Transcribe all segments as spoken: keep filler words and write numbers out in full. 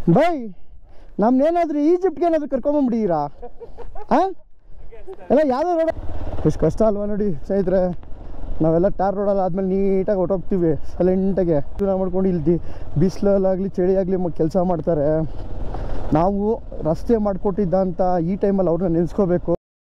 By ನಮ್ನೇನಾದ್ರೂ ಈಜಿಪ್ಟ್ಗೆ ಏನಾದರೂ ಕರ್ಕೊಂಬಂಬಿಟ್ಟಿದ್ದೀರಾ ಹಾಂ ಎಲ್ಲ ಯಾವುದೋ ರೋಡ್ ಎಷ್ಟು ಕಷ್ಟ ಅಲ್ವಾ ನೋಡಿ ಸ್ನೇಹಿತರೆ. ನಾವೆಲ್ಲ ಟಾರ್ ರೋಡಲ್ಲ ಆದಮೇಲೆ ನೀಟಾಗಿ ಹೊಟ್ಟೋಗ್ತೀವಿ ಸೈಲೆಂಟಾಗೆ ನಾವು ಮಾಡ್ಕೊಂಡು ಇಲ್ಲಿ ಬಿಸಿಲಲ್ಲಾಗಲಿ ಚಳಿ ಆಗಲಿ ಕೆಲಸ ಮಾಡ್ತಾರೆ. ನಾವು ರಸ್ತೆ ಮಾಡಿಕೊಟ್ಟಿದ್ದಂಥ ಈ ಟೈಮಲ್ಲಿ ಅವ್ರನ್ನ ನೆನೆಸ್ಕೋಬೇಕು.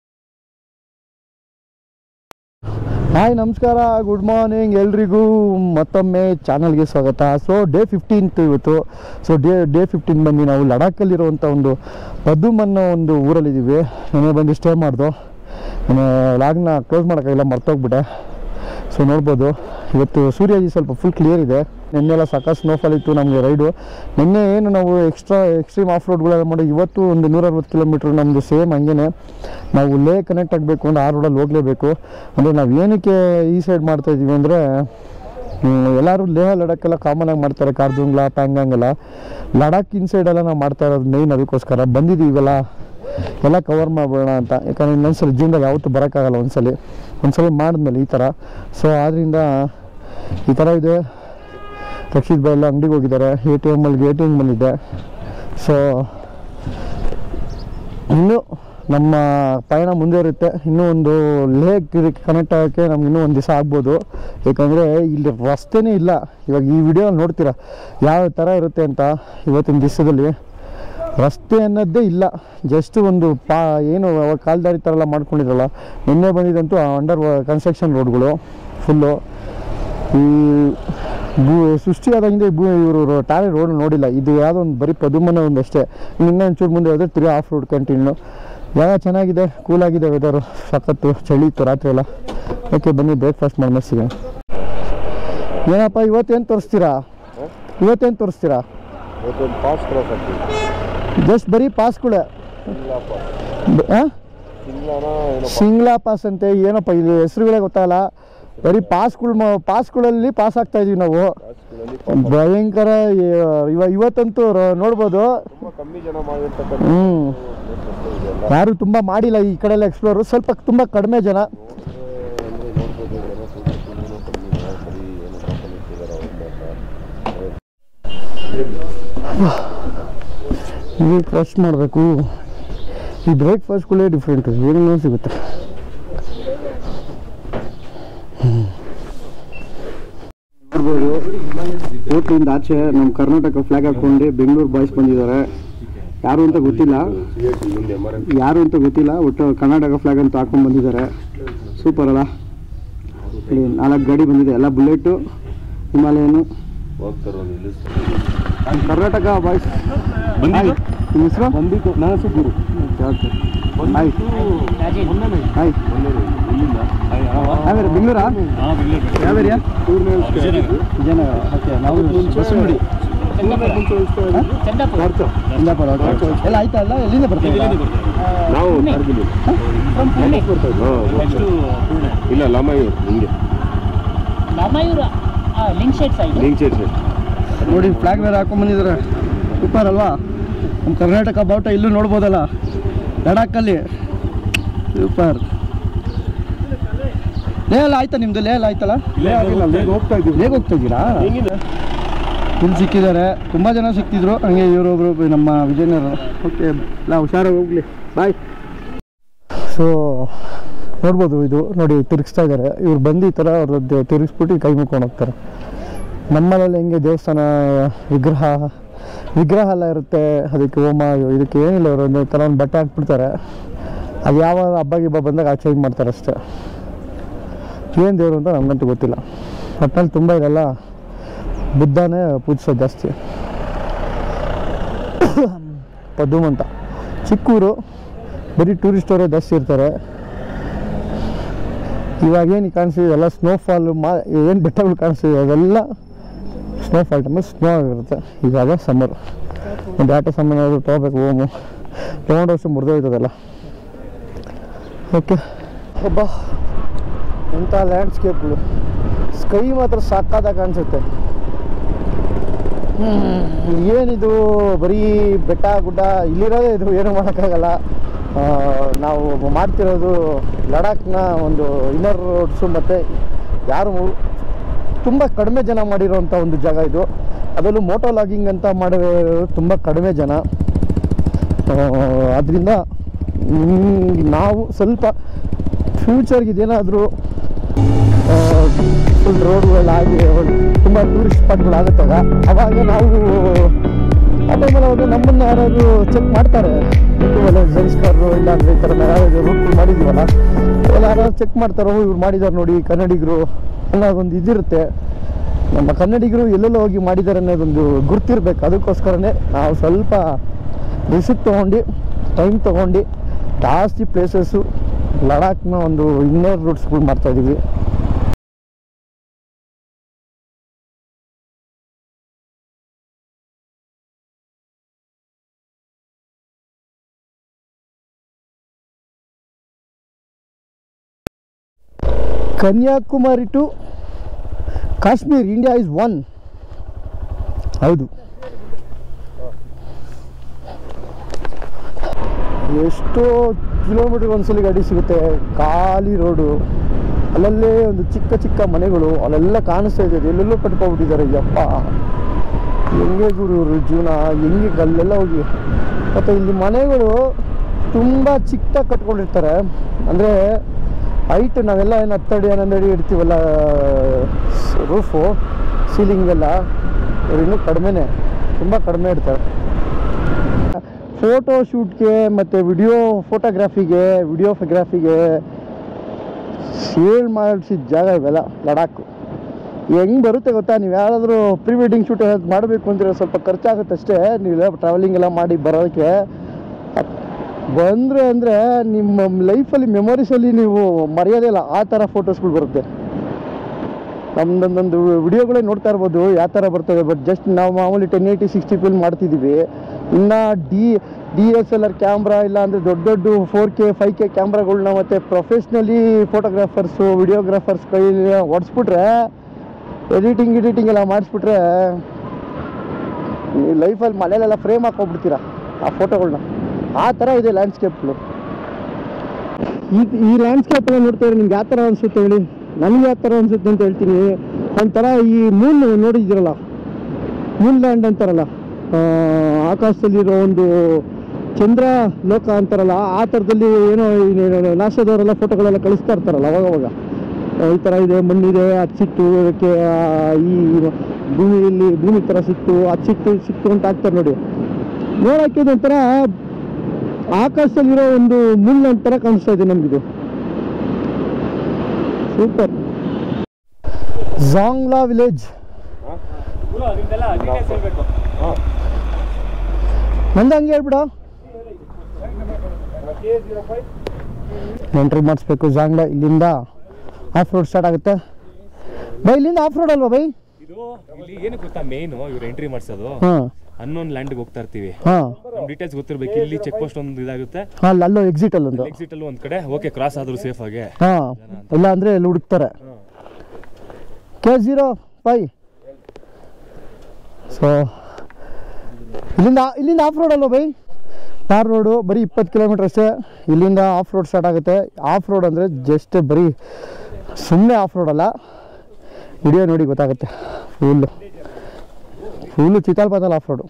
ಹಾಯ್ ನಮಸ್ಕಾರ, ಗುಡ್ ಮಾರ್ನಿಂಗ್ ಎಲ್ರಿಗೂ ಮತ್ತೊಮ್ಮೆ ಚಾನಲ್ಗೆ ಸ್ವಾಗತ. ಸೊ ಡೇ ಫಿಫ್ಟೀನ್ತ್ ಇವತ್ತು. ಸೊ ಡೇ ಡೇ ಫಿಫ್ಟೀನ್ ಬಂದು ನಾವು ಲಡಾಖಲ್ಲಿರುವಂಥ ಒಂದು ಪದುಮ್ ಅನ್ನೋ ಒಂದು ಊರಲ್ಲಿದ್ದೀವಿ. ನಾನೇ ಬಂದು ಸ್ಟೇ ಮಾಡ್ದು. ನಾನು ಲಾಗ್ನ ಕ್ಲೋಸ್ ಮಾಡೋಕ್ಕಾಗಿಲ್ಲ, ಮರ್ತೋಗ್ಬಿಟ್ಟೆ. ಸೊ ನೋಡ್ಬೋದು ಇವತ್ತು ಸೂರ್ಯಾಜಿ ಸ್ವಲ್ಪ ಫುಲ್ ಕ್ಲಿಯರ್ ಇದೆ. ನಿನ್ನೆಲ್ಲ ಸಾಕಷ್ಟು ಸ್ನೋಫಾಲ್ ಇತ್ತು ನಮಗೆ ರೈಡು. ನಿನ್ನೆ ಏನು ನಾವು ಎಕ್ಸ್ಟ್ರಾ ಎಕ್ಸ್ಟ್ರೀಮ್ ಆಫ್ ರೋಡ್ಗಳೆಲ್ಲ ಮಾಡಿ ಇವತ್ತು ಒಂದು ನೂರ ಅರವತ್ತು ಕಿಲೋಮೀಟ್ರ್ ನಮ್ಮದು ಸೇಮ್ ಹಂಗೇ. ನಾವು ಲೇ ಕನೆಕ್ಟ್ ಆಗಬೇಕು ಅಂದರೆ ಆ ರೋಡಲ್ಲಿ ಹೋಗಲೇಬೇಕು. ಅಂದರೆ ನಾವು ಏನಕ್ಕೆ ಈ ಸೈಡ್ ಮಾಡ್ತಾಯಿದ್ದೀವಿ ಅಂದರೆ ಎಲ್ಲರೂ ಲೇಹ ಲಡಾಖೆಲ್ಲ ಕಾಮನಾಗಿ ಮಾಡ್ತಾರೆ, ಕಾರ್ದುಂಗ್ಲಾ ಪ್ಯಾಂಗಾಂಗೆಲ್ಲ. ಲಡಾಖ್ ಇನ್ಸೈಡೆಲ್ಲ ನಾವು ಮಾಡ್ತಾ ಇರೋದು ಮೇಯ್ನ್ ಅದಕ್ಕೋಸ್ಕರ ಬಂದಿದ್ದೀವಲ್ಲ, ಎಲ್ಲ ಕವರ್ ಮಾಡೋಣ ಅಂತ. ಯಾಕಂದರೆ ಇನ್ನೊಂದ್ಸಲ ಜೀವನದಲ್ಲಿ ಯಾವತ್ತೂ ಬರೋಕ್ಕಾಗಲ್ಲ, ಒಂದ್ಸಲಿ ಒಂದ್ಸಲಿ ಮಾಡಿದ್ಮೇಲೆ ಈ ಥರ. ಸೊ ಆದ್ದರಿಂದ ಈ ಥರ ಇದೆ. ರಕ್ಷಿತ್ ಬಾಯ್ ಎಲ್ಲ ಅಂಗಡಿಗೆ ಹೋಗಿದ್ದಾರೆ. ಎ ಟಿ ಎಮ್ಮಲ್ಲಿ ಎ ಟಿ ಎಮ್ ಬಂದಿದ್ದೆ. ಸೊ ಇನ್ನೂ ನಮ್ಮ ಪಯಣ ಮುಂದುವರಿಯುತ್ತೆ. ಇನ್ನೂ ಒಂದು ಲೇಕ್ ಕನೆಕ್ಟ್ ಆಗೋಕ್ಕೆ ನಮ್ಗೆ ಇನ್ನೂ ಒಂದು ದಿವಸ ಆಗ್ಬೋದು. ಯಾಕಂದರೆ ಇಲ್ಲಿ ರಸ್ತೆನೇ ಇಲ್ಲ. ಇವಾಗ ಈ ವಿಡಿಯೋ ನೋಡ್ತೀರಾ ಯಾವ ಥರ ಇರುತ್ತೆ ಅಂತ. ಇವತ್ತಿನ ದಿವಸದಲ್ಲಿ ರಸ್ತೆ ಅನ್ನೋದೇ ಇಲ್ಲ. ಜಸ್ಟ್ ಒಂದು ಪಾ ಏನು ಕಾಲ್ದಾರಿ ಥರ ಎಲ್ಲ ಮಾಡ್ಕೊಂಡಿದ್ರಲ್ಲ, ನಿನ್ನೆ ಬಂದಿದ್ದಂತೂ ಅಂಡರ್ ಕನ್ಸ್ಟ್ರಕ್ಷನ್ ರೋಡ್ಗಳು ಫುಲ್ಲು. ಈ ಭೂ ಸೃಷ್ಟಿಯಾದಾಗಿಂದ ಭೂ ಇವರು ಟಾರೆ ರೋಡ್ ನೋಡಿಲ್ಲ. ಇದು ಯಾವುದೋ ಒಂದು ಬರೀ ಪದುಮನೆ ಒಂದಷ್ಟೇ. ಇನ್ನೂ ಒಂಚೂರು ಮುಂದೆ ಹೋದರೆ ತಿರುಗಿ ಆಫ್ ರೋಡ್ ಕಂಟಿನ್ಯೂ. ಯಾವ ಚೆನ್ನಾಗಿದೆ, ಕೂಲಾಗಿದೆ ವೆದರು, ಸಖತ್ತು ಚಳಿ ಇತ್ತು ರಾತ್ರಿ ಎಲ್ಲ. ಓಕೆ ಬನ್ನಿ ಬ್ರೇಕ್ಫಾಸ್ಟ್ ಮಾಡಿ ಸಿಗೋಣ. ಏನಪ್ಪ ಇವತ್ತೇನು ತೋರಿಸ್ತೀರಾ? ಇವತ್ತೇನು ತೋರಿಸ್ತೀರಾ? ಜಸ್ಟ್ ಬರೀ ಪಾಸ್ಗಳೇ. ಸಿಂಗ್ಲಾ ಪಾಸ್ ಅಂತೆ ಏನಪ್ಪ ಇದು ಹೆಸರುಗಳೇ ಗೊತ್ತಾಗಲ್ಲ. ಬರೀ ಪಾಸ್ಗಳು ಪಾಸ್ಗಳಲ್ಲಿ ಪಾಸ್ ಆಗ್ತಾ ಇದೀವಿ ನಾವು. ಭಯಂಕರ ಇವ ಇವತ್ತಂತೂ ನೋಡ್ಬೋದು. ಹ್ಞೂ ಯಾರು ತುಂಬ ಮಾಡಿಲ್ಲ ಈ ಕಡೆ ಎಲ್ಲ ಎಕ್ಸ್ಪ್ಲೋರು, ಸ್ವಲ್ಪ ತುಂಬ ಕಡಿಮೆ ಜನ. ಇಲ್ಲಿ ಕ್ರಶ್ ಮಾಡಬೇಕು. ಈ ಬ್ರೇಕ್ಫಾಸ್ಟ್ಗಳೇ ಡಿಫ್ರೆಂಟು, ಏನೇನೋ ಸಿಗುತ್ತೆ. ನೋಡ್ಬೋದು ಹೋಟ್ಲಿಂದ ಆಚೆ ನಮ್ಮ ಕರ್ನಾಟಕ ಫ್ಲಾಗ್ ಹಾಕ್ಕೊಂಡು ಬೆಂಗಳೂರು ಬಾಯ್ಸ್ ಬಂದಿದ್ದಾರೆ. ಯಾರು ಅಂತ ಗೊತ್ತಿಲ್ಲ ಯಾರು ಅಂತ ಗೊತ್ತಿಲ್ಲ ಒಟ್ಟು ಕರ್ನಾಟಕ ಫ್ಲಾಗ್ ಅಂತ ಹಾಕೊಂಡು ಬಂದಿದ್ದಾರೆ. ಸೂಪರ್ ಅಲ್ಲ. ಇಲ್ಲಿ ನಾಲ್ಕು ಗಾಡಿ ಬಂದಿದೆ, ಎಲ್ಲ ಬುಲೆಟು, ಹಿಮಾಲಯನು. ಕರ್ನಾಟಕ ಬಾಯ್ಸ್ ನಿಮ್ಮ ಹೆಸರು? ಬಂದಿತ್ತು ನನ್ನ ಹೆಸರು ಗುರು. Hi hi. ಯಾವ್ಯಾರ ಬೆಂಗಳೂರಾ? ಯಾವ್ಯಾರಿಯಾ? ವಿಜಯನಗರ. ಓಕೆ ನಾವು ಬಸವನಗುಡಿ. ಎಲ್ಲ ಆಯ್ತಾ? ಅಲ್ಲ ಎಲ್ಲಿಂದ ಬರ್ತೀವಿ ನಾವು? ಇಲ್ಲ ಲಮಾಯೂರ್. ನಿಮಗೆ ನೋಡಿ ಫ್ಲಾಗ್ ಬೇರೆ ಹಾಕೊಂಡ್ ಬಂದಿದ್ದಾರೆ. ಸೂಪರ್ ಅಲ್ವಾ? ನಮ್ಮ ಕರ್ನಾಟಕ ಬಾವುಟ ಇಲ್ಲೂ ನೋಡ್ಬೋದಲ್ಲ ಲಡಾಖಲ್ಲಿ. ಸೂಪರ್. ಲೇ ಎಲ್ಲ ಆಯ್ತಾ ನಿಮ್ದು? ಲೇ ಎಲ್ಲ ಆಯ್ತಲ್ಲ? ಲೇಗ್ ಹೋಗ್ತಾ ಇದ್ದೀವಿ. ಲೇಗ್ ಹೋಗ್ತಾ ಇದ್ದೀರಾ? ಇಲ್ಲಿ ಸಿಕ್ಕಿದ್ದಾರೆ, ತುಂಬ ಜನ ಸಿಕ್ತಿದ್ರು. ಹಂಗೆ ಇವರೊಬ್ರು ನಮ್ಮ ವಿಜಯನಗರ. ಓಕೆ ಎಲ್ಲ ಹುಷಾರಾಗಿ ಹೋಗ್ಲಿ. ಬಾಯ್. ಸೊ ನೋಡ್ಬೋದು ಇದು ನೋಡಿ ತಿರುಗಿಸ್ತಾ ಇದ್ದಾರೆ. ಇವ್ರು ಬಂದು ಈ ಥರ ಅವ್ರದ್ದು ತಿರುಗಿಸ್ಬಿಟ್ಟು ಕೈ ಮುಕ್ಕೊಂಡು ಹೋಗ್ತಾರೆ. ನಮ್ಮಲ್ಲೆಲ್ಲ ಹೆಂಗೆ ದೇವಸ್ಥಾನ ವಿಗ್ರಹ ವಿಗ್ರಹ ಎಲ್ಲ ಇರುತ್ತೆ, ಅದಕ್ಕೆ ಹೋಮ ಇದಕ್ಕೆ ಏನಿಲ್ಲ. ಅವರು ಒಂದು ಥರ ಒಂದು ಬಟ್ಟೆ ಹಾಕ್ಬಿಡ್ತಾರೆ. ಅದು ಯಾವ ಹಬ್ಬ ಗಿಬ್ಬ ಬಂದಾಗ ಆ ಚೇಂಜ್ ಮಾಡ್ತಾರೆ ಅಷ್ಟೇ. ಏನು ದೇವರು ಅಂತ ನಮಗಂತೂ ಗೊತ್ತಿಲ್ಲ. ಒಟ್ಟಿನಲ್ಲಿ ತುಂಬ ಇದೆಲ್ಲ ಬುದ್ಧನೇ ಪೂಜಿಸೋದು ಜಾಸ್ತಿ. ಪದುಮ್ ಅಂತ ಚಿಕ್ಕೂರು, ಬರೀ ಟೂರಿಸ್ಟವರೇ ಜಾಸ್ತಿ ಇರ್ತಾರೆ. ಇವಾಗೇನು ಕಾಣಿಸ್ತಿದೆ ಎಲ್ಲ ಸ್ನೋಫಾಲು. ಮಾ ಏನು ಬೆಟ್ಟಗಳು ಕಾಣಿಸ್ತಿದೆ ಅದೆಲ್ಲ ಸ್ನೋಫಾಲ್ ಟೈಮಲ್ಲಿ ಸ್ನೋ ಆಗಿರುತ್ತೆ. ಇವಾಗ ಸಮ್ಮರ್. ಒಂದು ಆಟೋ ಸಾಮಾನು ಏನಾದರೂ ತೊಗೋಬೇಕು, ಹೋಮು ತೊಗೊಂಡು ವರ್ಷ ಮುರಿದೋಯ್ತದೆಲ್ಲ. ಓಕೆ ಒಬ್ಬ ಎಂಥ ಲ್ಯಾಂಡ್ಸ್ಕೇಪ್ಗಳು. ಸ್ಕೈ ಮಾತ್ರ ಸಾಕಾದಾಗ ಕಾಣಿಸುತ್ತೆ. ಏನಿದು ಬರೀ ಬೆಟ್ಟ ಗುಡ್ಡ ಇಲ್ಲಿರೋದೇ ಇದು, ಏನೂ ಮಾಡೋಕ್ಕಾಗಲ್ಲ. ನಾವು ಮಾಡ್ತಿರೋದು ಲಡಾಖ್ನ ಒಂದು ಇನ್ನರ್ ರೋಡ್ಸು, ಮತ್ತು ಯಾರು ತುಂಬ ಕಡಿಮೆ ಜನ ಮಾಡಿರೋಂಥ ಒಂದು ಜಾಗ ಇದು. ಅದರಲ್ಲೂ ಮೋಟೋ ಲಾಗಿಂಗ್ ಅಂತ ಮಾಡೋರು ತುಂಬ ಕಡಿಮೆ ಜನ. ಅದರಿಂದ ನಾವು ಸ್ವಲ್ಪ ಫ್ಯೂಚರ್ಗೆ ಇದೇನಾದರೂ ಫುಲ್ ರೋಡ್ಗಳಾಗಿ ತುಂಬ ಟೂರಿಸ್ಟ್ ಸ್ಪಾಟ್ಗಳಾಗುತ್ತಲ್ಲ, ಅವಾಗ ನಾವು ಆ ಟೈಮಲ್ಲಿ ಅವಾಗ ನಮ್ಮನ್ನು ಯಾರಾದರೂ ಚೆಕ್ ಮಾಡ್ತಾರೆ. ಯೂಟ್ಯೂಬಲ್ಲಿ ಜೈಸ್ಕರು ಇಲ್ಲಾಂದರೆ ಈ ಥರ ಯಾರಾದರೂ ರೂಟ್ ಮಾಡಿದ್ದೀವಲ್ಲ, ಅವೆಲ್ಲ ಯಾರಾದ್ರು ಚೆಕ್ ಮಾಡ್ತಾರೋ ಇವ್ರು ಮಾಡಿದ್ದಾರೆ ನೋಡಿ ಕನ್ನಡಿಗರು ಅನ್ನೋದೊಂದು ಇದಿರುತ್ತೆ. ನಮ್ಮ ಕನ್ನಡಿಗರು ಎಲ್ಲೆಲ್ಲೋ ಹೋಗಿ ಮಾಡಿದ್ದಾರೆ ಅನ್ನೋದೊಂದು ಗುರ್ತಿರ್ಬೇಕು. ಅದಕ್ಕೋಸ್ಕರನೇ ನಾವು ಸ್ವಲ್ಪ ರಿಸಿಪ್ಟ್ ತೊಗೊಂಡು ಟೈಮ್ ತೊಗೊಂಡು ಜಾಸ್ತಿ ಪ್ಲೇಸಸ್ಸು ಲಡಾಖ್ನ ಒಂದು ಇನ್ನರ್ ರೂಟ್ಸ್ಗಳು ಮಾಡ್ತಾಯಿದ್ದೀವಿ. Kanyakumari to Kashmir, India is one. ಹೌದು, ಎಷ್ಟೋ ಕಿಲೋಮೀಟರ್ ಒಂದ್ಸಲಿ ಗಾಡಿ ಸಿಗುತ್ತೆ, ಖಾಲಿ ರೋಡು, ಅಲ್ಲಲ್ಲೇ ಒಂದು ಚಿಕ್ಕ ಚಿಕ್ಕ ಮನೆಗಳು ಅಲ್ಲೆಲ್ಲ ಕಾಣಿಸ್ತಾ ಇದೆ. ಎಲ್ಲೆಲ್ಲೋ ಕಟ್ಕೊಬಿಟ್ಟಿದ್ದಾರೆ. ಯಪ್ಪ, ಹೆಂಗೆ ಗುರು ಇವ್ರ ಜೀವನ, ಹೆಂಗೆ ಅಲ್ಲೆಲ್ಲ ಹೋಗಿ. ಮತ್ತು ಇಲ್ಲಿ ಮನೆಗಳು ತುಂಬ ಚಿಕ್ಕದಾಗಿ ಕಟ್ಕೊಂಡಿರ್ತಾರೆ. ಅಂದರೆ ಹೈಟ್ ನಾವೆಲ್ಲ ಏನು ಹತ್ತಡಿ ಹನ್ನೊಂದು ಅಡಿ ಇಡ್ತೀವಲ್ಲ ರೂಫು, ಸೀಲಿಂಗೆಲ್ಲ, ಇವ್ರು ಇನ್ನೂ ಕಡಿಮೆನೇ, ತುಂಬ ಕಡಿಮೆ ಇಡ್ತಾರೆ. ಫೋಟೋ ಶೂಟ್ಗೆ ಮತ್ತು ವಿಡಿಯೋ ಫೋಟೋಗ್ರಾಫಿಗೆ ವಿಡಿಯೋಗ್ರಾಫಿಗೆ ಸೇಲ್ ಮಾಡಿಸಿದ ಜಾಗ ಇವೆಲ್ಲ ಲಡಾಖು. ಹೆಂಗೆ ಬರುತ್ತೆ ಗೊತ್ತಾ, ನೀವು ಯಾರಾದರೂ ಪ್ರೀ ವೆಡ್ಡಿಂಗ್ ಶೂಟ್ ಮಾಡಬೇಕು ಅಂದರೆ ಸ್ವಲ್ಪ ಖರ್ಚಾಗುತ್ತೆ ಅಷ್ಟೇ. ನೀವೆಲ್ಲ ಟ್ರಾವೆಲಿಂಗ್ ಎಲ್ಲ ಮಾಡಿ ಬರೋದಕ್ಕೆ ಬಂದರೆ ಅಂದರೆ ನಿಮ್ಮ ಲೈಫಲ್ಲಿ ಮೆಮೊರೀಸಲ್ಲಿ ನೀವು ಮರೆಯೋದೇ ಇಲ್ಲ, ಆ ಥರ ಫೋಟೋಸ್ಗಳು ಬರುತ್ತೆ. ನಮ್ಮದೊಂದೊಂದು ವಿಡಿಯೋಗಳೇ ನೋಡ್ತಾ ಇರ್ಬೋದು ಯಾವ ಥರ ಬರ್ತವೆ. ಬಟ್ ಜಸ್ಟ್ ನಾವು ಮಾಮೂಲಿ ಟೆನ್ ಏಯ್ಟಿ ಸಿಕ್ಸ್ಟಿ ಫಿಲ್ಮ್ ಮಾಡ್ತಿದ್ದೀವಿ. ಇನ್ನು D D S L R camera ಇಲ್ಲ ಅಂದರೆ ದೊಡ್ಡ ದೊಡ್ಡ ಫೋರ್ ಕೆ ಫೈವ್ ಕೆ ಕ್ಯಾಮ್ರಾಗಳ್ನ ಮತ್ತು ಪ್ರೊಫೆಷ್ನಲಿ ಫೋಟೋಗ್ರಾಫರ್ಸು ವಿಡಿಯೋಗ್ರಾಫರ್ಸ್ ಕೈಲಿ ಹೊಡ್ಸ್ಬಿಟ್ರೆ, ಎಡಿಟಿಂಗ್ ಎಡಿಟಿಂಗ್ ಎಲ್ಲ ಮಾಡಿಸ್ಬಿಟ್ರೆ ನೀವು ಲೈಫಲ್ಲಿ ಮನೇಲೆಲ್ಲ ಫ್ರೇಮ್ ಹಾಕೋಗ್ಬಿಡ್ತೀರಾ ಆ ಫೋಟೋಗಳ್ನ. ಆ ಥರ ಇದೆ ಲ್ಯಾಂಡ್ಸ್ಕೇಪ್ಗಳು. ಈ ಈ ಲ್ಯಾಂಡ್ಸ್ಕೇಪೆಲ್ಲ ನೋಡ್ತಾ ಇದ್ರೆ ನಿಮ್ಗೆ ಯಾವ ಥರ ಅನಿಸುತ್ತೆ ಹೇಳಿ? ನನಗೆ ಯಾವ ಥರ ಅನಿಸುತ್ತೆ ಅಂತ ಹೇಳ್ತೀನಿ. ಒಂಥರ ಈ ಮೂನ್ ನೋಡಿದ್ದೀರಲ್ಲ, ಮೂನ್ ಲ್ಯಾಂಡ್ ಅಂತಾರಲ್ಲ, ಆಕಾಶದಲ್ಲಿರೋ ಒಂದು ಚಂದ್ರ ಲೋಕ ಅಂತಾರಲ್ಲ, ಆ ಥರದಲ್ಲಿ ಏನೋ ನಾಸದವರೆಲ್ಲ ಫೋಟೋಗಳೆಲ್ಲ ಕಳಿಸ್ತಾ ಇರ್ತಾರಲ್ಲ ಅವಾಗವಾಗ. ಈ ಥರ ಇದೆ, ಮಣ್ಣಿದೆ, ಅದು ಸಿಕ್ತು, ಅದಕ್ಕೆ ಈ ಭೂಮಿಯಲ್ಲಿ ಭೂಮಿ ಥರ ಸಿಕ್ತು, ಅದು ಸಿಕ್ತು ಸಿಕ್ತು ಅಂತ ಆಗ್ತಾರೆ ನೋಡಿ. ನೋಡೋಕ್ಕೆ ಒಂಥರ ಆಕಾಶದಲ್ಲಿರೋ ಒಂದು ಮೂನ್ ಲ್ಯಾಂಡ್ ಥರ ಕಾಣಿಸ್ತಾ ಇದೆ ನಮಗಿದು. ಸೂಪರ್. ಜಾಂಗ್ಲಾ ವಿಲೇಜ್ ನಂದು ಹಂಗೆ ಹೇಳ್ಬಿಡ, ಎಂಟ್ರಿ ಮಾಡಿಸ್ಬೇಕು ಜಾಂಗ್ಲಾ. ಇಲ್ಲಿಂದ ಆಫ್ ರೋಡ್ ಸ್ಟಾರ್ಟ್ ಆಗುತ್ತೆ ಬೈ. ಇಲ್ಲಿಂದ ಆಫ್ ರೋಡ್ ಅಲ್ವಾ ಬೈ? ಇದು ಇಲ್ಲಿ ಏನು ಗೊತ್ತಾ, ಮೇನ್ ಇವ್ರು ಎಂಟ್ರಿ ಮಾಡಿಸೋದು ಅನ್ನೊಂದು ಲ್ಯಾಂಡ್ಗೆ ಹೋಗ್ತಾ ಇರ್ತೀವಿ. ನಮ್ಮ ಡೀಟೇಲ್ಸ್ ಗೊತ್ತಿರಬೇಕು. ಇಲ್ಲಿ ಚೆಕ್ ಪೋಸ್ಟ್ ಒಂದು ಇದಾಗುತ್ತೆ, ಅಲ್ಲೋ ಎಕ್ಸಿಟ್ ಅಲ್ಲೊಂದು ಎಕ್ಸಿಟ್ ಅಲ್ಲಿ ಒಂದ್ ಕಡೆ ಓಕೆ ಕ್ರಾಸ್ ಆದ್ರೂ ಸೇಫ್ ಆಗಿ. ಹಾ, ಇಲ್ಲ ಅಂದ್ರೆ ಇಲ್ಲಿ ಹುಡುಕ್ತಾರೆ. K zero five. ಸೊ ಇಲ್ಲಿಂದ ಇಲ್ಲಿಂದ ಆಫ್ ರೋಡ್ ಅಲ್ವಾ ಬೈ? ತಾರ್ ರೋಡು ಬರೀ ಇಪ್ಪತ್ತು ಕಿಲೋಮೀಟರ್ ಅಷ್ಟೇ. ಇಲ್ಲಿಂದ ಆಫ್ ರೋಡ್ ಸ್ಟಾರ್ಟ್ ಆಗುತ್ತೆ. ಆಫ್ ರೋಡ್ ಅಂದರೆ ಜಸ್ಟ್ ಬರೀ ಸುಮ್ಮನೆ ಆಫ್ ರೋಡ್ ಅಲ್ಲ, ವಿಡಿಯೋ ನೋಡಿ ಗೊತ್ತಾಗುತ್ತೆ. ಫುಲ್ಲು ಫುಲ್ಲು ಚಿತಾಲ್ಪಾತಲ್ಲಿ ಆಫ್ ರೋಡು.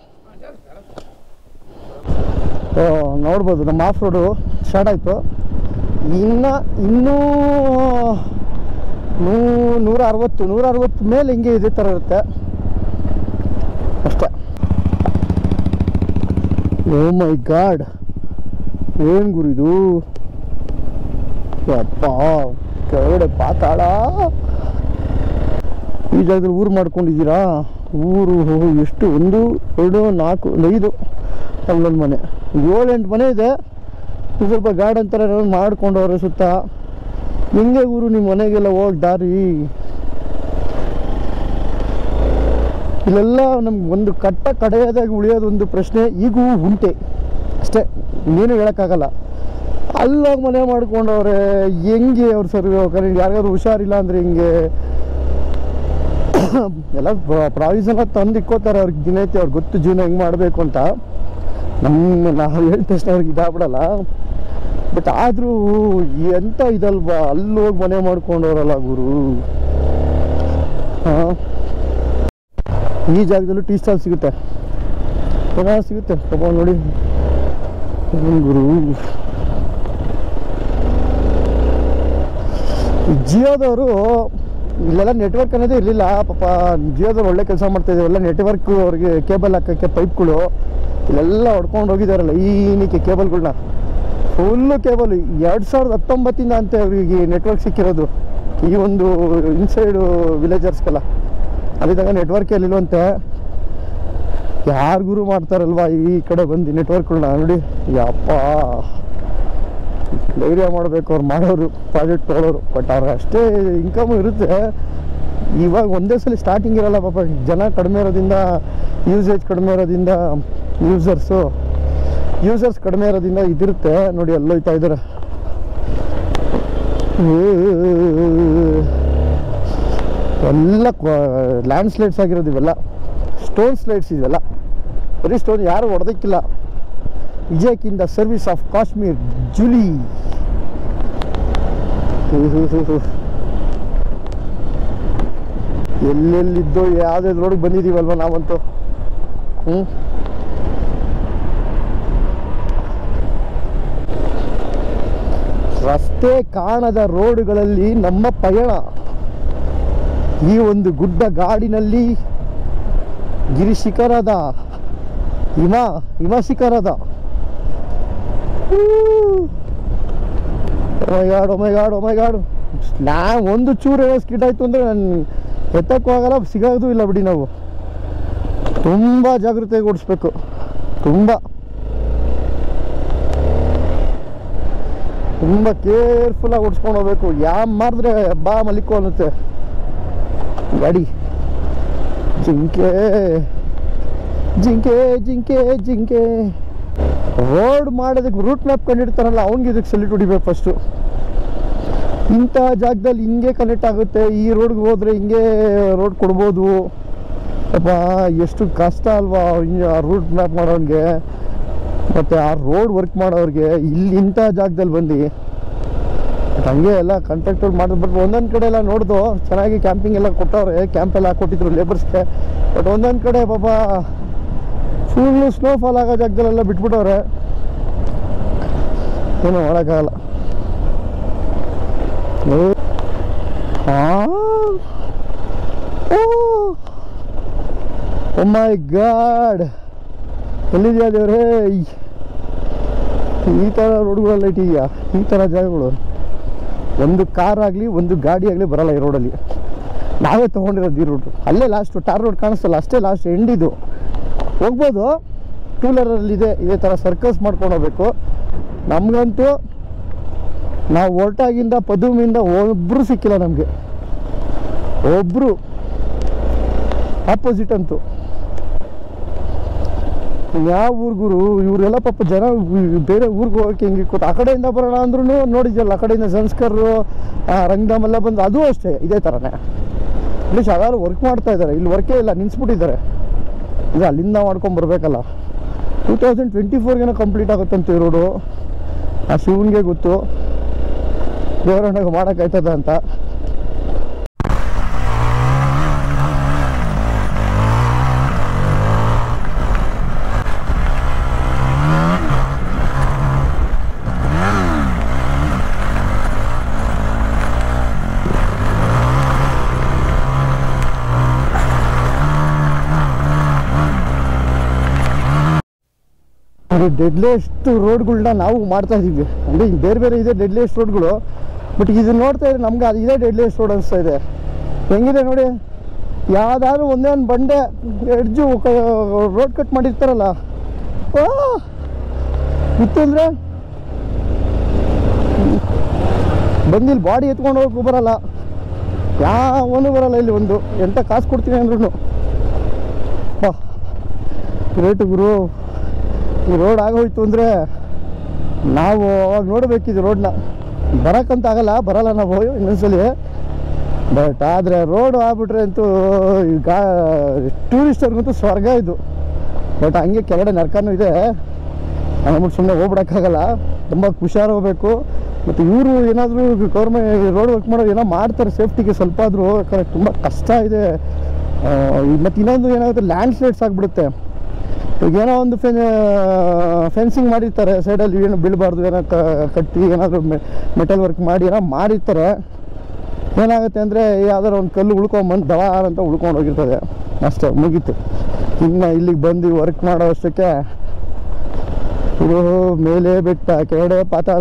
ನೋಡ್ಬೋದು ನಮ್ಮ ಆಫ್ ರೋಡು ಸ್ಟಾರ್ಟ್ ಆಯಿತು. ಇನ್ನು ಇನ್ನೂ ನೂ ನೂರ ಅರವತ್ತು ನೂರ ಅರವತ್ತು ಮೇಲೆ ಹಿಂಗೆ ಇದೇ ಥರ ಇರುತ್ತೆ ಅಷ್ಟೇ. ಓ ಮೈ ಗಾಡ್, ಏನು ಗುರಿದು ಯಪ್ಪ, ಕೆಳಗಡೆ ಪಾತಾಳ. ಈ ಜಾಗದಲ್ಲಿ ಊರು ಮಾಡ್ಕೊಂಡಿದ್ದೀರಾ? ಊರು ಎಷ್ಟು, ಒಂದು ಎರಡು ನಾಲ್ಕು ಒಂದು ಐದು ಅಲ್ಲೊಂದು ಮನೆ, ಏಳೆಂಟು ಮನೆ ಇದೆ. ಸ್ವಲ್ಪ ಗಾರ್ಡನ್ ಥರ ಮಾಡ್ಕೊಂಡವ್ರೆ ಸುತ್ತ. ಹೆಂಗೆ ಊರು ನಿಮ್ಮ ಮನೆಗೆಲ್ಲ ಹೋಗಿ ದಾರಿ? ಇಲ್ಲೆಲ್ಲ ನಮ್ಗೆ ಒಂದು ಕಟ್ಟ ಕಡೆಯದಾಗಿ ಉಳಿಯೋದು ಒಂದು ಪ್ರಶ್ನೆ ಈಗೂ ಉಂಟೆ ಅಷ್ಟೇ, ಇನ್ನೇನು ಹೇಳೋಕ್ಕಾಗಲ್ಲ. ಅಲ್ಲೋಗಿ ಮನೆ ಮಾಡ್ಕೊಂಡವ್ರೆ. ಹೆಂಗೆ ಅವ್ರು ಸರ್ ಯಾರಿಗಾದ್ರು ಹುಷಾರಿಲ್ಲ ಅಂದರೆ ಹಿಂಗೆ ಎಲ್ಲ ಪ್ರಾವಿಷನ್ ತಂದು ಇಕ್ಕೋತಾರೆ ಅವ್ರಿಗೆ ದಿನೈತಿ. ಅವ್ರಿಗೆ ಗೊತ್ತು ಜೀವನ ಹೆಂಗೆ ಮಾಡಬೇಕು ಅಂತ. ನಮ್ಮ ನಾವು ಹೇಳಿದ ತಕ್ಷಣ ಅವ್ರಿಗೆ ಇದಾಗ್ಬಿಡಲ್ಲ. ಬಟ್ ಆದರೂ ಎಂಥ ಇದಲ್ವಾ, ಅಲ್ಲಿ ಹೋಗಿ ಮನೆ ಮಾಡ್ಕೊಂಡವ್ರಲ್ಲ ಗುರು. ಹಾಂ, ಈ ಜಾಗದಲ್ಲೂ ಟೀ ಸ್ಟಾಲ್ ಸಿಗುತ್ತೆ, ಪುನಃ ಸಿಗುತ್ತೆ ಪಾಪ ನೋಡಿ ಗುರು. ಜಿಯೋದವರು ಇಲ್ಲೆಲ್ಲ ನೆಟ್ವರ್ಕ್ ಅನ್ನೋದೇ ಇರಲಿಲ್ಲ ಪಾಪ. ಜಿಯೋದವ್ರು ಒಳ್ಳೆ ಕೆಲಸ ಮಾಡ್ತಾಯಿದ್ರು. ಎಲ್ಲ ನೆಟ್ವರ್ಕ್ ಅವ್ರಿಗೆ ಕೇಬಲ್ ಹಾಕೋಕ್ಕೆ ಪೈಪ್ಗಳು ಇಲ್ಲೆಲ್ಲ ಹೊಡ್ಕೊಂಡು ಹೋಗಿದ್ದಾರಲ್ಲ ಈನಿಕೆ ಕೇಬಲ್ಗಳನ್ನ, ಫುಲ್ಲು ಕೇಬಲ್. ಎರಡು ಸಾವಿರದ ಹತ್ತೊಂಬತ್ತಿಂದ ಅಂತೆ ಅವ್ರಿಗೆ ನೆಟ್ವರ್ಕ್ ಸಿಕ್ಕಿರೋದು ಈ ಒಂದು ಇನ್ಸೈಡು ವಿಲೇಜರ್ಸ್ಗೆಲ್ಲ. ಅಲ್ಲಿದ್ದಾಗ ನೆಟ್ವರ್ಕ್ ಎಲ್ಲಿಲ್ವಂತೆ. ಯಾರಿಗೂ ಮಾಡ್ತಾರಲ್ವ ಈ ಕಡೆ ಬಂದು ನೆಟ್ವರ್ಕ್ಗಳನ್ನ ನೋಡಿ. ಯಪ್ಪ ಧೈರ್ಯ ಮಾಡಬೇಕು ಅವ್ರು ಮಾಡೋರು, ಪ್ರಾಜೆಕ್ಟ್ ತೊಗೊಳೋರು. ಬಟ್ ಅವ್ರಿಗೆ ಅಷ್ಟೇ ಇನ್ಕಮ್ ಇರುತ್ತೆ. ಇವಾಗ ಒಂದೇ ಸಲ ಸ್ಟಾರ್ಟಿಂಗ್ ಇರೋಲ್ಲ ಪಾಪ. ಜನ ಕಡಿಮೆ ಇರೋದ್ರಿಂದ, ಯೂಸೇಜ್ ಕಡಿಮೆ ಇರೋದ್ರಿಂದ, ಯೂಸರ್ಸು ಯೂಸರ್ಸ್ ಕಡಿಮೆ ಇರೋದ್ರಿಂದ ಇದಿರುತ್ತೆ ನೋಡಿ. ಎಲ್ಲೋಯ್ತಾ ಇದ್ದಾರೆ. ಎಲ್ಲ ಲ್ಯಾಂಡ್ ಸ್ಲೈಡ್ಸ್ ಆಗಿರೋದು ಇವೆಲ್ಲ, ಸ್ಟೋನ್ ಸ್ಲೈಡ್ಸ್ ಇವೆಲ್ಲ. ಬರೀ ಸ್ಟೋನ್, ಯಾರು ಹೊಡೆದಕ್ಕಿಲ್ಲ. ವಿಜಯಕಿಂದ ಸರ್ವಿಸ್ ಆಫ್ ಕಾಶ್ಮೀರ್ ಜುಲಿ. ಎಲ್ಲೆಲ್ಲಿದ್ದೋ ಯಾವುದೇ ರೋಡಿಗೆ ಬಂದಿದ್ದೀವಲ್ವ ನಾವಂತೂ. ಹ್ಞೂ ರಸ್ತೆ ಕಾಣದ ರೋಡುಗಳಲ್ಲಿ ನಮ್ಮ ಪಯಣ. ಈ ಒಂದು ಗುಡ್ಡ ಗಾಡಿನಲ್ಲಿ ಗಿರಿಶಿಖರದ ಹಿಮ ಹಿಮ ಶಿಖರದ ಒಮೆಗಾಡು ಒಮೆಗಾಡು ಒಮೆಗಾಡು. ನಾ ಒಂದು ಚೂರು ಏನೋ ಸ್ಕಿಡ್ ಆಯಿತು ಅಂದರೆ ನಾನು ಎತ್ತಕ್ಕೂ ಆಗಲ್ಲ, ಸಿಗೋದು ಇಲ್ಲ ಬಿಡಿ. ನಾವು ತುಂಬ ಜಾಗೃತಿಯಾಗಿ ಓಡಿಸ್ಬೇಕು, ತುಂಬ ತುಂಬ ಕೇರ್ಫುಲ್ಲಾಗಿ ಓಡಿಸ್ಕೊಂಡು ಹೋಗ್ಬೇಕು. ಯಾವ ಮಾಡಿದ್ರೆ ಬಾ ಮಲಿಕೋ ಅನ್ನುತ್ತೆ ಗಾಡಿ. ಜಿಂಕೆ ಜಿಂಕೆ ಜಿಂಕೆ ಜಿಂಕೆ. ರೋಡ್ ಮಾಡೋದಕ್ಕೆ ರೂಟ್ ಮ್ಯಾಪ್ ಕಂಡಿಡ್ತಾರಲ್ಲ ಅವ್ನಿಗೆ ಇದಕ್ಕೆ ಸೆಲ್ಯೂಟ್ ಹೊಡಿಬೇಕು ಫಸ್ಟು. ಇಂಥ ಜಾಗದಲ್ಲಿ ಹಿಂಗೆ ಕನೆಕ್ಟ್ ಆಗುತ್ತೆ, ಈ ರೋಡ್ಗೆ ಹೋದರೆ ಹಿಂಗೆ ರೋಡ್ ಕೊಡ್ಬೋದು. ಅಪ್ಪ ಎಷ್ಟು ಕಷ್ಟ ಅಲ್ವಾ ಆ ರೂಟ್ ಮ್ಯಾಪ್ ಮಾಡೋನಿಗೆ, ಮತ್ತು ಆ ರೋಡ್ ವರ್ಕ್ ಮಾಡೋರಿಗೆ. ಇಲ್ಲಿ ಇಂಥ ಜಾಗದಲ್ಲಿ ಬಂದು ಬಟ್ ಹಂಗೆ ಎಲ್ಲ ಕಾಂಟ್ರಾಕ್ಟರ್ ಮಾಡಿದ್ರು. ಬಟ್ ಒಂದೊಂದು ಕಡೆ ಎಲ್ಲ ನೋಡ್ದು ಚೆನ್ನಾಗಿ ಕ್ಯಾಂಪಿಂಗ್ ಎಲ್ಲ ಕೊಟ್ಟವ್ರೆ, ಕ್ಯಾಂಪ್ ಎಲ್ಲ ಕೊಟ್ಟಿದ್ರು ಲೇಬರ್ಸ್ಗೆ. ಬಟ್ ಒಂದೊಂದು ಕಡೆ ಪಾಪ ಫುಲ್ಲು ಸ್ನೋಫಾಲ್ ಆಗೋ ಜಾಗದಲ್ಲೆಲ್ಲ ಬಿಟ್ಬಿಟ್ಟವ್ರೆ. ಏನೋ ಮಾಡೋಕ್ಕಾಗಲ್ಲ. ಹಾಂ ಓ ಮೈ ಗಾಡ್, ಎಲ್ಲಿದೆಯಾ ದೇವ್ರೇ ಈ ಥರ ರೋಡ್ಗಳೆಲ್ಲ ಇಟ್ಟಿದೆಯಾ? ಈ ಥರ ಜಾಗಗಳು ಒಂದು ಕಾರ್ ಆಗಲಿ ಒಂದು ಗಾಡಿ ಆಗಲಿ ಬರೋಲ್ಲ ಈ ರೋಡಲ್ಲಿ. ನಾವೇ ತೊಗೊಂಡಿರೋದು ಈ ರೋಡು. ಅಲ್ಲೇ ಲಾಸ್ಟು ಟಾರ್ ರೋಡ್ ಕಾಣಿಸ್ತಲ್ಲ, ಅಷ್ಟೇ ಲಾಸ್ಟ್ ಎಂಡಿದು. ಹೋಗ್ಬೋದು, ಟೂ ವೀಲರಲ್ಲಿದೆ ಇದೇ ಥರ ಸರ್ಕಸ್ ಮಾಡ್ಕೊಂಡು ಹೋಗ್ಬೇಕು. ನಮಗಂತೂ ನಾವು ಹೊರಟಾಗಿಂದ ಪದುಮಿಂದ ಒಬ್ಬರು ಸಿಕ್ಕಿಲ್ಲ ನಮಗೆ, ಒಬ್ಬರು ಆಪೋಸಿಟ್ ಅಂತೂ. ಯಾವ ಊರ್ಗುರು ಇವರೆಲ್ಲ ಪಾಪ ಜನ ಬೇರೆ ಊರಿಗೆ ಹೋಗೋಕೆ ಹೆಂಗೆ ಕೂತು ಆ ಕಡೆಯಿಂದ ಬರೋಣ ಅಂದ್ರೂ ನೋಡಿದ್ಯಲ್ಲ, ಆ ಕಡೆಯಿಂದ ಸಂಸ್ಕರು ರಂಗಧಾಮೆಲ್ಲ ಬಂದು ಅದು ಅಷ್ಟೇ ಇದೇ ಥರನೇ. ಇಲ್ಲಿ ಯಾರು ವರ್ಕ್ ಮಾಡ್ತಾ ಇದ್ದಾರೆ, ಇಲ್ಲಿ ವರ್ಕೇ ಇಲ್ಲ, ನಿಲ್ಲಿಸ್ಬಿಟ್ಟಿದ್ದಾರೆ. ಇದು ಅಲ್ಲಿಂದ ಮಾಡ್ಕೊಂಡು ಬರಬೇಕಲ್ಲ. ಟೂ ತೌಸಂಡ್ ಟ್ವೆಂಟಿ ಫೋರ್ಗೇನೋ ಕಂಪ್ಲೀಟ್ ಆಗುತ್ತಂತೆ ಈ ರೋಡು. ಆ ಶಿವನಿಗೆ ಗೊತ್ತು ದೇವರಣ್ಣಗೆ ಮಾಡೋಕ್ಕಾಯ್ತದ ಅಂತ. ಡೆಡ್ಲಿಯೆಸ್ಟ್ ರೋಡ್ಗಳನ್ನ ನಾವು ಮಾಡ್ತಾ ಇದ್ದೀವಿ. ಅಂದರೆ ಬೇರೆ ಬೇರೆ ಇದೆ ಡೆಡ್ಲಿಯೆಸ್ಟ್ ರೋಡ್ಗಳು. ಬಟ್ ಇದನ್ನ ನೋಡ್ತಾ ಇದ್ರೆ ನಮ್ಗೆ ಅದು ಇದೇ ಡೆಡ್ಲಿಯೆಸ್ಟ್ ರೋಡ್ ಅನಿಸ್ತಾ ಇದೆ. ಹೆಂಗಿದೆ ನೋಡಿ, ಯಾವುದಾದ್ರು ಒಂದೇ ಒಂದು ಬಂಡೆ ಎಡ್ಜು ರೋಡ್ ಕಟ್ ಮಾಡಿರ್ತಾರಲ್ಲ, ಇತ್ತಂದರೆ ಬಂದಿಲ್ಲಿ ಬಾಡಿ ಎತ್ಕೊಂಡು ಹೋಗೋಕ್ಕೂ ಬರಲ್ಲ, ಯಾವನು ಬರಲ್ಲ. ಇಲ್ಲಿ ಒಂದು ಎಂಥ ಕಾಸು ಕೊಡ್ತೀನಿ ಅಂದ್ರೂ ಬಾ ರೇಟು ಗುರು. ಈ ರೋಡ್ ಆಗೋಯ್ತು ಅಂದರೆ ನಾವು ಅವಾಗ ನೋಡಬೇಕಿದ್ದು ರೋಡ್ನ. ಬರೋಕ್ಕಂತ ಆಗಲ್ಲ, ಬರಲ್ಲ ನಾವು ಇನ್ನೊಂದ್ಸಲಿ. ಬಟ್ ಆದರೆ ರೋಡು ಆಗ್ಬಿಟ್ರೆ ಅಂತೂ ಈಗ ಟೂರಿಸ್ಟರ್ಗಂತೂ ಸ್ವರ್ಗ ಇದು. ಬಟ್ ಹಂಗೆ ಕೆಳಗಡೆ ನರ್ಕನೂ ಇದೆ, ನಮಗೆ ಸುಮ್ಮನೆ ಹೋಗ್ಬಿಡೋಕ್ಕಾಗಲ್ಲ. ತುಂಬ ಹುಷಾರು ಹೋಗ್ಬೇಕು. ಮತ್ತು ಇವರು ಏನಾದರೂ ಗೌರ್ಮೆಂಟ್ ರೋಡ್ ವರ್ಕ್ ಮಾಡೋರು ಏನೋ ಮಾಡ್ತಾರೆ ಸೇಫ್ಟಿಗೆ ಸ್ವಲ್ಪ ಆದರೂ. ಯಾಕಂದರೆ ತುಂಬ ಕಷ್ಟ ಇದೆ ಮತ್ತು ಇನ್ನೊಂದು ಏನಾಗುತ್ತೆ, ಲ್ಯಾಂಡ್ ಸ್ಲೈಡ್ಸ್ ಆಗಿಬಿಡುತ್ತೆ. ಈಗ ಏನೋ ಒಂದು ಫೆನ್ ಫೆನ್ಸಿಂಗ್ ಮಾಡಿರ್ತಾರೆ ಸೈಡಲ್ಲಿ, ಏನು ಬೀಳಬಾರ್ದು, ಏನೋ ಕಟ್ಟಿ ಏನಾದರೂ ಮೆಟಲ್ ವರ್ಕ್ ಮಾಡಿ ಏನೋ ಮಾಡಿರ್ತಾರೆ. ಏನಾಗುತ್ತೆ ಅಂದರೆ ಯಾವ್ದಾರು ಒಂದು ಕಲ್ಲು ಉಳ್ಕೊಂಬಂದು ದವಾರ ಅಂತ ಉಳ್ಕೊಂಡು ಹೋಗಿರ್ತದೆ, ಅಷ್ಟೇ ಮುಗೀತು. ಇನ್ನು ಇಲ್ಲಿಗೆ ಬಂದು ವರ್ಕ್ ಮಾಡೋ ಅಷ್ಟಕ್ಕೆ ಇದು ಮೇಲೆ ಬೆಟ್ಟ ಕೆಳಗಡೆ ಪಾತಾಳ.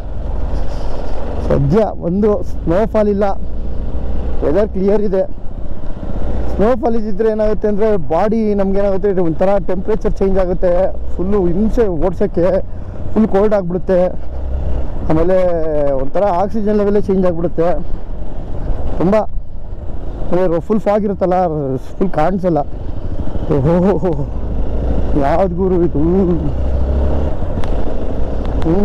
ಸದ್ಯ ಒಂದು ಸ್ನೋಫಾಲ್ ಇಲ್ಲ, ವೆದರ್ ಕ್ಲಿಯರ್ ಇದೆ. ಸ್ನೋಫಾಲ್ ಇದ್ದಿದ್ರೆ ಏನಾಗುತ್ತೆ ಅಂದರೆ ಬಾಡಿ ನಮಗೇನಾಗುತ್ತೆ, ಒಂಥರ ಟೆಂಪ್ರೇಚರ್ ಚೇಂಜ್ ಆಗುತ್ತೆ, ಫುಲ್ಲು ಹಿಂಸೆ ಓಡ್ಸೋಕ್ಕೆ, ಫುಲ್ ಕೋಲ್ಡ್ ಆಗಿಬಿಡುತ್ತೆ. ಆಮೇಲೆ ಒಂಥರ ಆಕ್ಸಿಜನ್ ಲೆವೆಲ್ಲೇ ಚೇಂಜ್ ಆಗಿಬಿಡುತ್ತೆ ತುಂಬ. ಫುಲ್ ಫಾಗ್ ಇರುತ್ತಲ್ಲ, ಫುಲ್ ಕಾಣಿಸಲ್ಲ. ಓಹೋ ಯಾವ್ದು ಗುರು ಇದು. ಹ್ಞೂ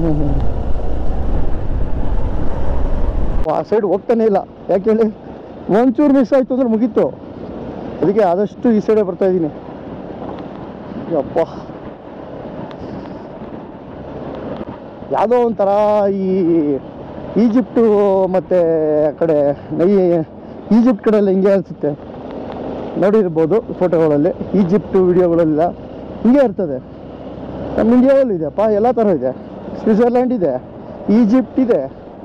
ಆ ಸೈಡ್ ಹೋಗ್ತಾನೆ ಇಲ್ಲ, ಯಾಕೆ ಹೇಳಿ, ಒಂಚೂರು ಮಿಸ್ ಆಯಿತು ಅಂದ್ರೆ ಮುಗೀತು. ಅದಕ್ಕೆ ಆದಷ್ಟು ಈ ಸೈಡೇ ಬರ್ತಾ ಇದ್ದೀನಿ. ಅಪ್ಪ ಯಾವುದೋ ಒಂಥರ ಈ ಈಜಿಪ್ಟು ಮತ್ತು ಆ ಕಡೆ ನೈ ಈಜಿಪ್ಟ್ ಕಡೆಯೆಲ್ಲ ಹಿಂಗೆ ಅನಿಸುತ್ತೆ, ನೋಡಿರ್ಬೋದು ಫೋಟೋಗಳಲ್ಲಿ. ಈಜಿಪ್ಟು ವಿಡಿಯೋಗಳೆಲ್ಲ ಹಿಂಗೆ ಇರ್ತದೆ. ನಮ್ಮ ಇಂಡಿಯಾದಲ್ಲೂ ಇದೆಯಪ್ಪ, ಎಲ್ಲ ಥರ ಇದೆ. ಸ್ವಿಟ್ಜರ್ಲ್ಯಾಂಡ್ ಇದೆ, ಈಜಿಪ್ಟ್ ಇದೆ,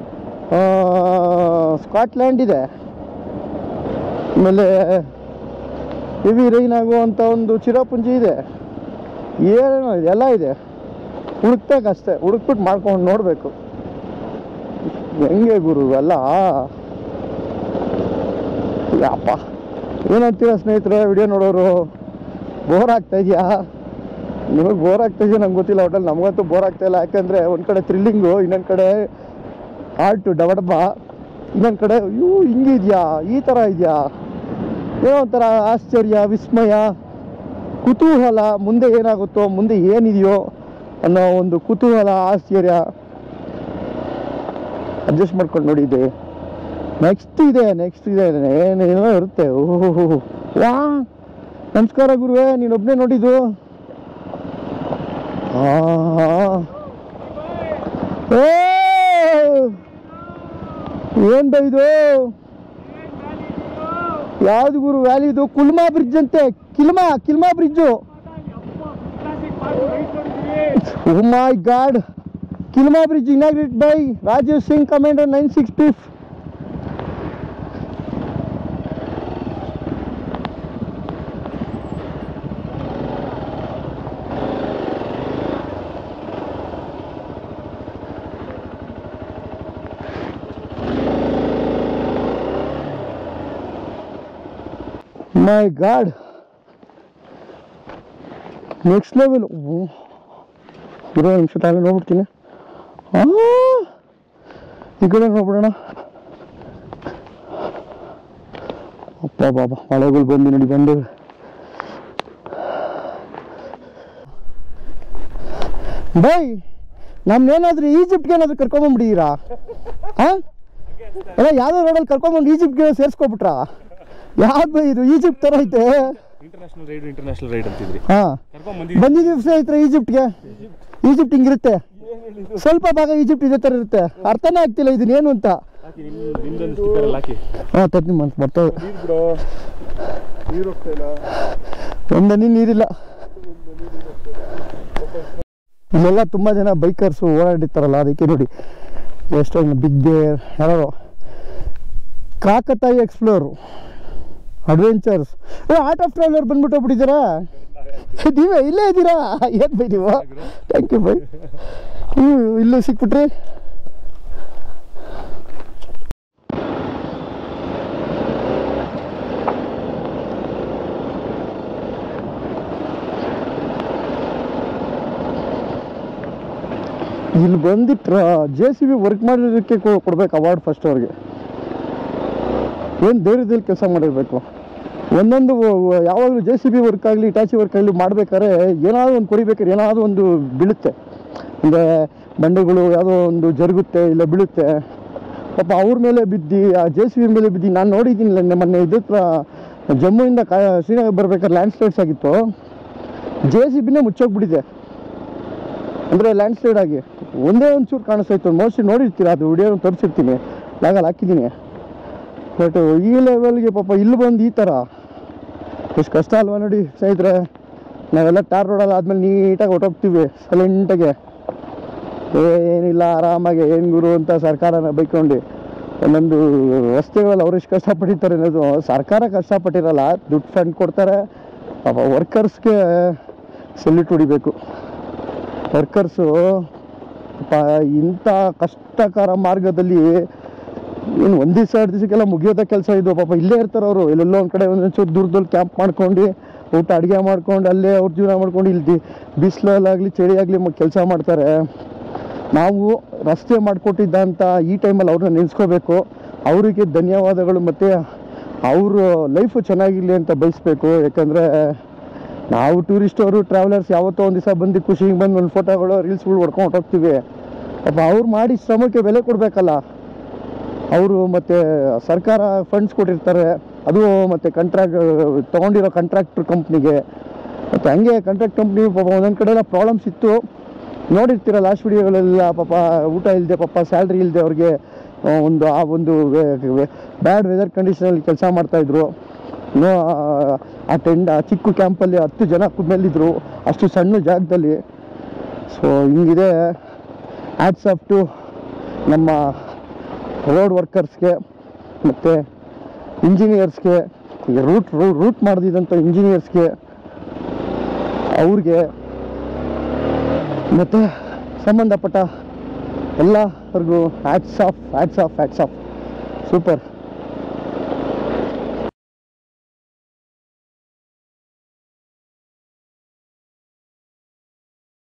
ಸ್ಕಾಟ್ಲ್ಯಾಂಡ್ ಇದೆ, ಆಮೇಲೆ ಹೆವಿ ರೈನ್ ಆಗುವಂಥ ಒಂದು ಚಿರಾಪುಂಜಿ ಇದೆ, ಏನೇನೋ ಇದೆ, ಎಲ್ಲ ಇದೆ. ಹುಡುಕ್ಬೇಕಷ್ಟೇ, ಹುಡುಕ್ಬಿಟ್ಟು ಮಾಡ್ಕೊಂಡು ನೋಡಬೇಕು ಹೆಂಗೆ ಗುರು ಎಲ್ಲ. ಯಪ್ಪ ಏನಂತೀರ ಸ್ನೇಹಿತರೆ, ವಿಡಿಯೋ ನೋಡೋರು, ಬೋರ್ ಆಗ್ತಾಯಿದ್ಯಾ? ನಿಮಗೆ ಬೋರ್ ಆಗ್ತಾಯಿದೆಯಾ ನಂಗೆ ಗೊತ್ತಿಲ್ಲ, ಒಟ್ಟಲ್ಲಿ ನಮಗಂತೂ ಬೋರ್ ಆಗ್ತಾಯಿಲ್ಲ. ಯಾಕೆಂದರೆ ಒಂದು ಕಡೆ ಥ್ರಿಲ್ಲಿಂಗು, ಇನ್ನೊಂದು ಕಡೆ ಆರ್ಟು ಡಬಡಬ್ಬ, ಇನ್ನೊಂದು ಕಡೆ ಇವು ಹಿಂಗಿದೆಯಾ, ಈ ಥರ ಇದೆಯಾ, ಏನೋ ಒಂಥರ ಆಶ್ಚರ್ಯ, ವಿಸ್ಮಯ, ಕುತೂಹಲ, ಮುಂದೆ ಏನಾಗುತ್ತೋ, ಮುಂದೆ ಏನಿದೆಯೋ ಅನ್ನೋ ಒಂದು ಕುತೂಹಲ, ಆಶ್ಚರ್ಯ. ಅಡ್ಜಸ್ಟ್ ಮಾಡ್ಕೊಂಡು ನೋಡಿದ್ದೆ. ನೆಕ್ಸ್ಟ್ ಇದೆ ನೆಕ್ಸ್ಟ್ ಇದೆ ಏನೇನೋ ಇರುತ್ತೆ. ಓಹೋ ವಾ, ನಮಸ್ಕಾರ ಗುರುವೇ, ನೀನೊಬ್ಬನೇ ನೋಡಿದ್ದು? ಏನ್ ಇದು? ಯಾವ್ದು ಗುರು ವ್ಯಾಲಿ ಇದು? ಕುಲ್ಮಾ ಬ್ರಿಡ್ಜ್ ಅಂತೆ, Kilma Kilma bridge. Oh my god, Kilma bridge inaugurate by Rajiv Singh, commander nine sixty. My god, next level. ಇರೋ ನಿಮಿಷ ತಾನೇ ನೋಡ್ಬಿಡ್ತೀನಿ. ಹಾಂ, ಈ ಕಡೆ ನೋಡ್ಬಿಡೋಣ. ಅಪ್ಪ ಬಾಬಾ, ಮಳೆಗಳು ಬಂದು ನೋಡಿ ಬಂದು. ಬೈ, ನಮ್ನೇನಾದ್ರೂ ಈಜಿಪ್ಟ್ಗೆ ಏನಾದ್ರು ಕರ್ಕೊಂಬಂದ್ಬಿಟ್ಟಿದ್ದೀರಾ? ಹಾಂ, ಅಲ್ಲ ಯಾವುದೋ ರೋಡಲ್ಲಿ ಕರ್ಕೊಂಬಂದು ಈಜಿಪ್ಟ್ಗೆ ಸೇರಿಸ್ಕೊಬಿಟ್ರಾ? ಯಾವ್ದು ಬೈ ಇದು? ಈಜಿಪ್ಟ್ ಥರ ಐತೆ. ಇಂಟರ್ನ್ಯಾಷನಲ್ ರೈಡ್ ಇಂಟರ್ನ್ಯಾಷನಲ್ ರೈಡ್ ಅಂತಿದ್ರಿ. ಹಾಂ, ಬಂದಿದ್ದೀವಿ ಸ್ನೇಹಿತರೆ ಈಜಿಪ್ಟ್ಗೆ. ಈಜಿಪ್ಟ್ ಹಿಂಗಿರುತ್ತೆ, ಸ್ವಲ್ಪ ಭಾಗ ಈಜಿಪ್ಟ್ ಇದೇ ಥರ ಇರುತ್ತೆ. ಅರ್ಥನೇ ಆಗ್ತಿಲ್ಲ ಇದನ್ನೇನು ಅಂತ. ಹಾಂ, ತರ್ತೀನಿ ಮಂತ್ ಬರ್ತವೆ. ಒಂದನಿ ನೀರಿಲ್ಲ. ಇಲ್ಲೆಲ್ಲ ತುಂಬ ಜನ ಬೈಕರ್ಸು ಓಡಾಡಿರ್ತಾರಲ್ಲ, ಅದಕ್ಕೆ ನೋಡಿ ಎಷ್ಟೊಂದು ಬಿಗ್ ಬೇರ್, ಯಾರು ಕಾಕತಾಯಿ explore, adventures, art of traveller ಬಂದ್ಬಿಟ್ಟು ಹೋಗ್ಬಿಟ್ಟಿದ್ದೀರಾ? ನೀವೇ ಇಲ್ಲೇ ಇದ್ದೀರಾ? ಏನು ಬೈ ನೀವು? ಥ್ಯಾಂಕ್ ಯು ಬೈ. ಹ್ಞೂ, ಇಲ್ಲೇ ಸಿಕ್ಬಿಟ್ರಿ. ಇಲ್ಲಿ ಬಂದಿಟ್ರ ಜೆ ಸಿ ಬಿ ವರ್ಕ್ ಮಾಡಿರೋದಕ್ಕೆ ಕೊಡ್ಬೇಕು ಅವಾರ್ಡ್ ಫಸ್ಟ್ ಅವ್ರಿಗೆ. ಏನು ಧೈರ್ಯದಲ್ಲಿ ಕೆಲಸ ಮಾಡಿರಬೇಕು. ಒಂದೊಂದು ಯಾವಾಗಲೂ ಜೆ ಸಿ ಬಿ ವರ್ಕ್ ಆಗಲಿ, ಇಟಾಚಿ ವರ್ಕ್ ಆಗಲಿ ಮಾಡ್ಬೇಕಾದ್ರೆ ಏನಾದರೂ ಒಂದು ಕೊಡಿಬೇಕಾದ್ರೆ ಏನಾದರೂ ಒಂದು ಬೀಳುತ್ತೆ, ಅಂದರೆ ಬಂಡೆಗಳು ಯಾವುದೋ ಒಂದು ಜರುಗುತ್ತೆ, ಇಲ್ಲ ಬೀಳುತ್ತೆ. ಪಾಪ ಅವ್ರ ಮೇಲೆ ಬಿದ್ದು, ಆ ಜೆ ಸಿ ಬಿ ಮೇಲೆ ಬಿದ್ದು ನಾನು ನೋಡಿದ್ದೀನಿ ಮೊನ್ನೆ. ಇದ್ರ ಹತ್ರ ಜಮ್ಮುವಿಂದ ಕಾ ಶ್ರೀನಗರ ಬರ್ಬೇಕಾದ್ರೆ ಲ್ಯಾಂಡ್ ಸ್ಲೈಡ್ಸ್ ಆಗಿತ್ತು, ಜೆ ಸಿ ಬಿನೇ ಮುಚ್ಚೋಗ್ಬಿಟ್ಟಿದೆ. ಅಂದರೆ ಲ್ಯಾಂಡ್ ಸ್ಲೈಡ್ ಆಗಿ ಒಂದೇ ಒಂಚೂರು ಕಾಣಿಸ್ತಾ ಇತ್ತು. ಮೋಸ್ಟ್ಲಿ ನೋಡಿರ್ತೀರ, ಅದು ವಿಡಿಯೋ ತೋರಿಸಿರ್ತೀನಿ, ಲಾಗಲ್ಲಿ ಹಾಕಿದ್ದೀನಿ. ಬಟ್ ಈ ಲೆವೆಲ್ಗೆ ಪಾಪ ಇಲ್ಲಿ ಬಂದು ಈ ಥರ ಎಷ್ಟು ಕಷ್ಟ ಅಲ್ವಾ ನೋಡಿ ಸ್ನೇಹಿತರೆ. ನಾವೆಲ್ಲ ಟಾರ್ ರೋಡಲ್ಲಿ ಆದಮೇಲೆ ನೀಟಾಗಿ ಹೊಟ್ಟೋಗ್ತೀವಿ ಸೈಲೆಂಟಾಗೆ, ಏನಿಲ್ಲ ಆರಾಮಾಗಿ ಏನು ಗುರು ಅಂತ ಸರ್ಕಾರನ ಬೈಕೊಂಡು. ಒಂದೊಂದು ರಸ್ತೆಗಳಲ್ಲಿ ಅವ್ರು ಎಷ್ಟು ಕಷ್ಟಪಟ್ಟಿರ್ತಾರೆ ಅನ್ನೋದು ಸರ್ಕಾರ ಕಷ್ಟಪಟ್ಟಿರಲ್ಲ, ದುಡ್ಡು ಫಂಡ್ ಕೊಡ್ತಾರೆ. ಪಾಪ ವರ್ಕರ್ಸ್ಗೆ ಸೆಲ್ಯೂಟ್ ಹೊಡಿಬೇಕು. ವರ್ಕರ್ಸು ಪ ಇಂಥ ಕಷ್ಟಕರ ಮಾರ್ಗದಲ್ಲಿ ಏನು ಒಂದು ದಿವಸ ಎರಡು ದಿವಸಕ್ಕೆಲ್ಲ ಮುಗಿಯೋದ ಕೆಲಸ ಇದು. ಪಾಪ ಇಲ್ಲೇ ಇರ್ತಾರೆ ಅವರು, ಎಲ್ಲೆಲ್ಲೋ ಒಂದು ಕಡೆ ಒಂದೊಂಚೂರು ದೂರದಲ್ಲಿ ಕ್ಯಾಂಪ್ ಮಾಡ್ಕೊಂಡು ಊಟ ಅಡುಗೆ ಮಾಡ್ಕೊಂಡು ಅಲ್ಲೇ ಅವ್ರ ಜೀವನ ಮಾಡ್ಕೊಂಡು ಇಲ್ಲಿ ಬಿಸಿಲಲ್ಲಾಗಲಿ ಚಳಿ ಆಗಲಿ ಕೆಲಸ ಮಾಡ್ತಾರೆ. ನಾವು ರಸ್ತೆ ಮಾಡಿಕೊಟ್ಟಿದ್ದಂಥ ಈ ಟೈಮಲ್ಲಿ ಅವ್ರನ್ನ ನೆನೆಸ್ಕೋಬೇಕು, ಅವರಿಗೆ ಧನ್ಯವಾದಗಳು, ಮತ್ತು ಅವರು ಲೈಫು ಚೆನ್ನಾಗಿರಲಿ ಅಂತ ಬಯಸಬೇಕು. ಯಾಕಂದರೆ ನಾವು ಟೂರಿಸ್ಟವರು ಟ್ರಾವೆಲರ್ಸ್ ಯಾವತ್ತೋ ಒಂದು ದಿವಸ ಬಂದು ಖುಷಿಗೆ ಬಂದು ಒಂದು ಫೋಟೋಗಳು ರೀಲ್ಸ್ಗಳು ಹೊಡ್ಕೊಂಡು ಹೊಟ್ಟೋಗ್ತೀವಿ. ಪಾಪ ಅವ್ರು ಮಾಡಿ ಶ್ರಮಕ್ಕೆ ಬೆಲೆ ಕೊಡಬೇಕಲ್ಲ ಅವರು. ಮತ್ತು ಸರ್ಕಾರ ಫಂಡ್ಸ್ ಕೊಟ್ಟಿರ್ತಾರೆ, ಅದು ಮತ್ತು ಕಂಟ್ರಾಕ್ಟ್ ತೊಗೊಂಡಿರೋ ಕಾಂಟ್ರಾಕ್ಟ್ರ್ ಕಂಪ್ನಿಗೆ. ಮತ್ತು ಹಂಗೆ ಕಾಂಟ್ರಾಕ್ಟ್ ಕಂಪ್ನಿ ಪಾಪ ಒಂದೊಂದು ಕಡೆ ಎಲ್ಲ ಪ್ರಾಬ್ಲಮ್ಸ್ ಇತ್ತು, ನೋಡಿರ್ತೀರ ಲಾಸ್ಟ್ ವಿಡಿಯೋಗಳೆಲ್ಲ. ಪಾಪ ಊಟ ಇಲ್ಲದೆ, ಪಾಪ ಸ್ಯಾಲ್ರಿ ಇಲ್ಲದೆ ಅವ್ರಿಗೆ ಒಂದು ಆ ಒಂದು ಬ್ಯಾಡ್ ವೆದರ್ ಕಂಡೀಷನಲ್ಲಿ ಕೆಲಸ ಮಾಡ್ತಾಯಿದ್ರು. ನೋ ಆ ಟೆಂಡ್ ಆ ಚಿಕ್ಕ ಕ್ಯಾಂಪಲ್ಲಿ ಹತ್ತು ಜನ ಮೇಲಿದ್ರು, ಅಷ್ಟು ಸಣ್ಣ ಜಾಗದಲ್ಲಿ. ಸೊ ಹಿಂಗಿದೆ. ಹ್ಯಾಟ್ಸ್ ಆಫ್ ಟು ನಮ್ಮ ರೋಡ್ ವರ್ಕರ್ಸ್ಗೆ ಮತ್ತು ಇಂಜಿನಿಯರ್ಸ್ಗೆ, ರೂಟ್ ರೂಟ್ ಮಾಡಿದಂಥ ಇಂಜಿನಿಯರ್ಸ್ಗೆ, ಅವ್ರಿಗೆ ಮತ್ತು ಸಂಬಂಧಪಟ್ಟ ಎಲ್ಲರಿಗೂ hats off hats off hats off. Super.